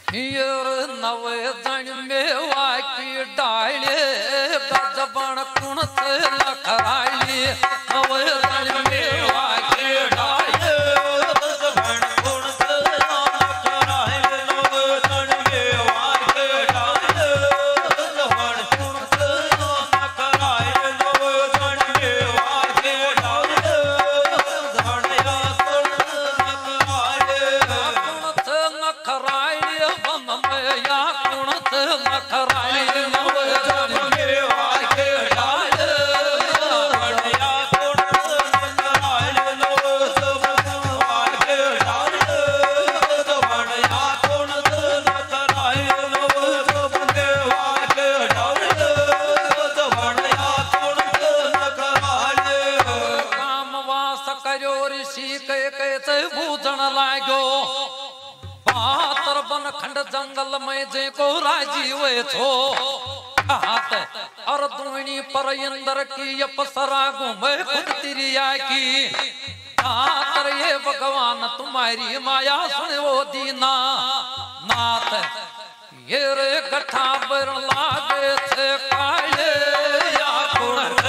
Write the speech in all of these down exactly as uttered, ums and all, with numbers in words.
हीर नवे जन मेवा की डाले गजबन कुणत लखराली नवे जन मेवा की डाले गजबन कुणत लखराली नवे जन मेवा की डाले गजबन कुणत लखराली नवे जन मेवा की डाले गजबन या कुणत लखराली या कुणत लखराली नवे जन मेवा की डाले या कुणत लखराली नवे जन मेवा की डाले गजबन या कुणत लखराली नवे जन मेवा की डाले गजबन या कुणत लखराली कामवास कर्यो ऋषि के कैसे बूझण लाग्यो बहातर बन खंड जंगल में जे को राजी हुए छो हाथ और दुणी पर इंदर की अपसरा घूमे खुद तिरिया की हाथर ये भगवान तुम्हारी माया सुन वो दीना नाथ ये रे गठा बर लागे थे काले या कुणत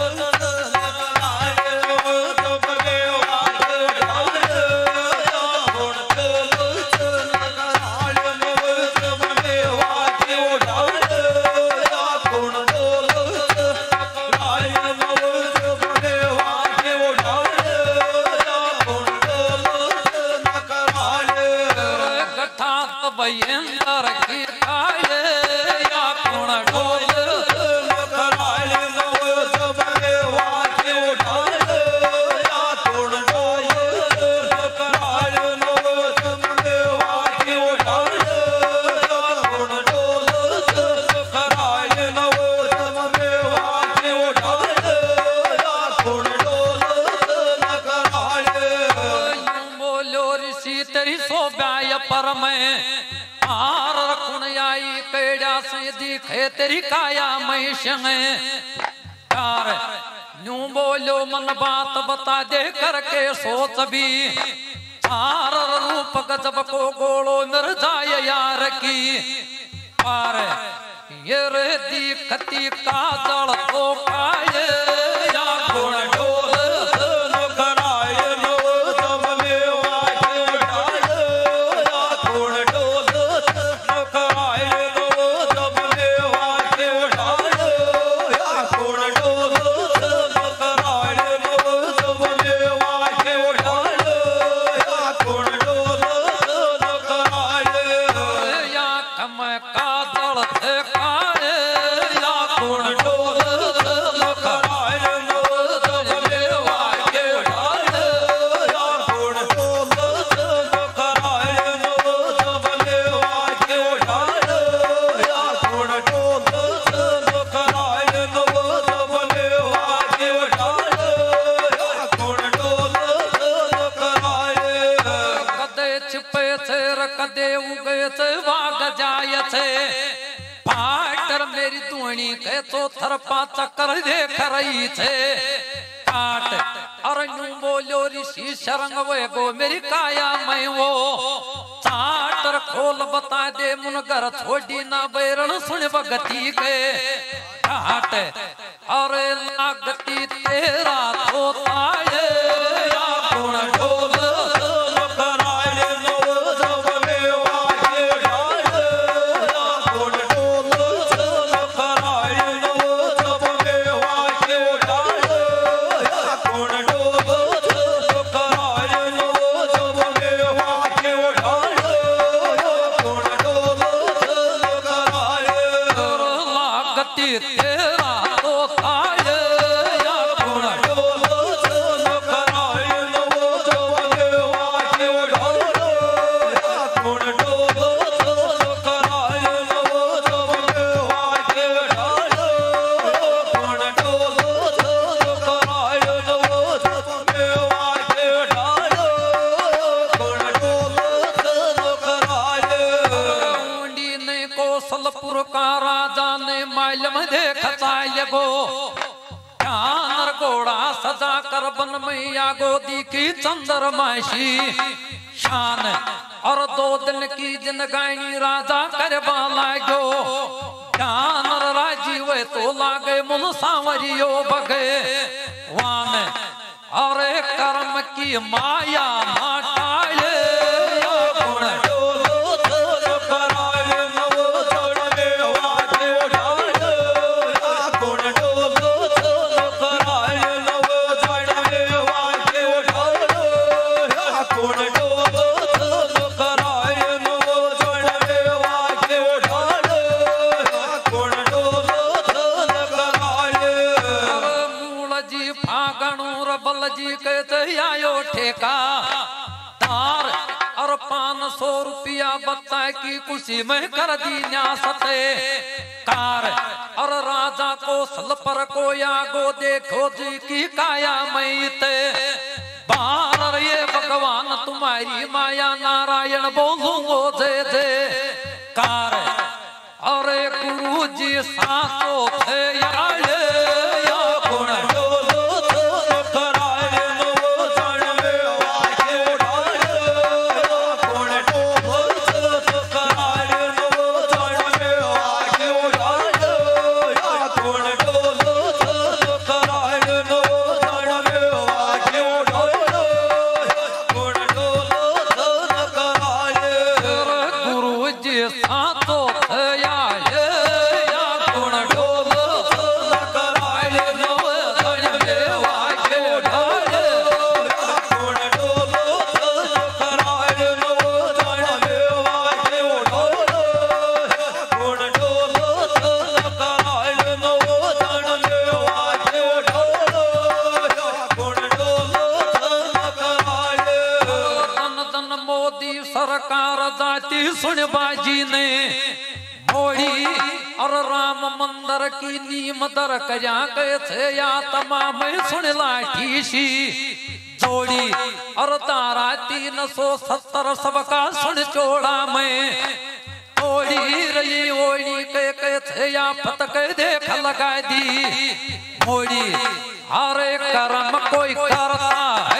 इंदर की काले या कुण डोल लखराली नवे जन मेवा की डाले या कुण डोल लखराली नवे जन मेवा की डाले या कुण डोल लखराली नवे जन मेवा की डाले या कुण डोल लखराली बोलो ऋषि तेरी सोब्याय पर मैं आर रखुण आई कैड़ा से दिखे तेरी काया मैशंग यार न्यू बोलो मन बात बता दे करके सोच भी चार रूप गजब को गोलो मिर जाए यार की पार ये रे दिखती काजल तो काये या गुण डोल लखराली नवे जन मेवा की डाले या गुण डोल लखराली नवे जन मेवा की डाले या गुण डोल लखराली नवे जन मेवा की डाले या गुण डोल लखराली या कम काजल थे काये या गुण डोल लखराली नवे जन मेवा की डाले या गुण डोल लखराली नवे जन मेवा की डाले या गुण डोल लखराली नवे जन मेवा की डाले या गुण डोल लखराली कदे छिपे थे कदे उगे थे वाग जाय थे पाटर मेरी दुणी के तो थरपा चक्कर देख रही थे काट अरण्यू बोलो ऋषि शरंग वे गो मेरी काया मैं वो चाटर खोल बता दे मुनगर छोड़ी ना बैरण सुन भगती के काट अरे लागती तेरा तो ताये या गुण डोल लखराली नवे जन मेवा की डाले या गुण डोल लखराली नवे जन मेवा की डाले या गुण डोल लखराली नवे जन मेवा की डाले या गुण डोल लखराली लागती तेरा तो ताये या गुण डोल लखराली नवे जन मेवा की डाले या गुण डोल लखराली नवे जन मेवा की डाले या गुण डोल लखराली नवे जन मेवा की डाले या गुण डोल लखराली ऊंडी ने कौशलपुर का राजा ने मालम देखता लगो ध्यान घोड़ा सजा कर बन मैया गोदी की चंद्रमाशी शान और दो दिन दिन की जिंदगानी राजा करवा लागो ज्ञान राजी वे तो लागे मुल सांवरियो बगे वान अरे कर्म की माया माटाए गुण ठेका तार और पाँच सौ रुपया बता की खुशी में कर दी न्यासते कार और राजा को सल पर को यागो देखो जी की काया मैते बार ये भगवान तुम्हारी माया नारायण बोलूंगो दे दे कार और गुरु जी सासो थे यार या गुण सुन बाजी ने मोड़ी और राम मंदिर की नीम दर कया गए थे या तमाम सुन लाठी सी जोड़ी और तारा तीन सौ सत्तर सबका सुन चोड़ा में ओड़ी रही ओड़ी के के थे या फतक देख लगा दी मोड़ी हरे कर्म कोई करता